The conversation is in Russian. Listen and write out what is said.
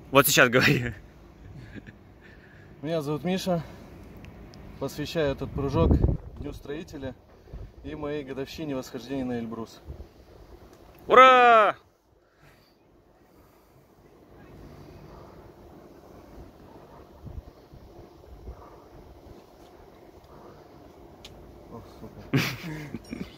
Вот сейчас говори. Меня зовут Миша. Посвящаю этот прыжок Дню Строителя и моей годовщине восхождения на Эльбрус. Ура! Ох, сука.